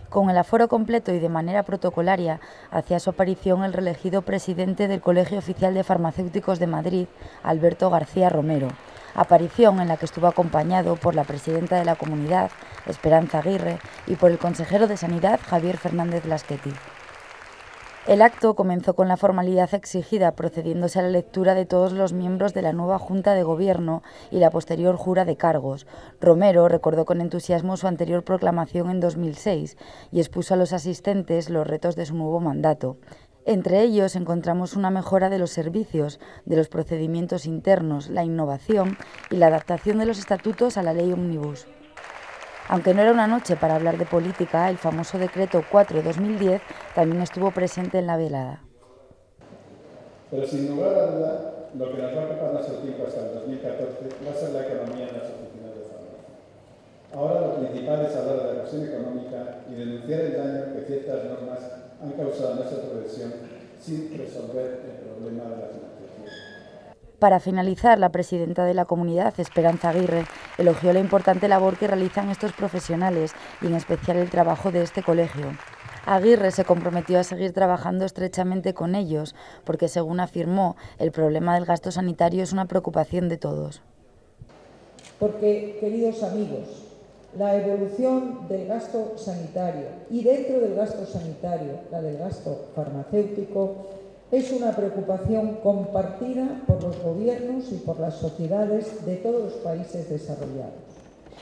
Con el aforo completo y de manera protocolaria, hacía su aparición el reelegido presidente del Colegio Oficial de Farmacéuticos de Madrid, Alberto García Romero, aparición en la que estuvo acompañado por la presidenta de la Comunidad, Esperanza Aguirre, y por el consejero de Sanidad, Javier Fernández Lasqueti. El acto comenzó con la formalidad exigida, procediéndose a la lectura de todos los miembros de la nueva Junta de Gobierno y la posterior jura de cargos. Romero recordó con entusiasmo su anterior proclamación en 2006 y expuso a los asistentes los retos de su nuevo mandato. Entre ellos encontramos una mejora de los servicios, de los procedimientos internos, la innovación y la adaptación de los estatutos a la ley Ómnibus. Aunque no era una noche para hablar de política, el famoso Decreto 4/2010 también estuvo presente en la velada. Pero sin lugar a duda, lo que nos va a ocupar nuestro tiempo hasta el 2014 va a ser la economía en las oficinas de farmacia. Ahora lo principal es hablar de la cuestión económica y denunciar el daño que ciertas normas han causado a nuestra profesión sin resolver el problema de la financiación. Para finalizar, la presidenta de la Comunidad, Esperanza Aguirre, elogió la importante labor que realizan estos profesionales y en especial el trabajo de este colegio. Aguirre se comprometió a seguir trabajando estrechamente con ellos porque, según afirmó, el problema del gasto sanitario es una preocupación de todos. Porque, queridos amigos, la evolución del gasto sanitario y dentro del gasto sanitario, la del gasto farmacéutico, es una preocupación compartida por los gobiernos y por las sociedades de todos los países desarrollados.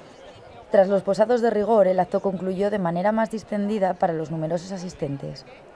Tras los posados de rigor, el acto concluyó de manera más distendida para los numerosos asistentes.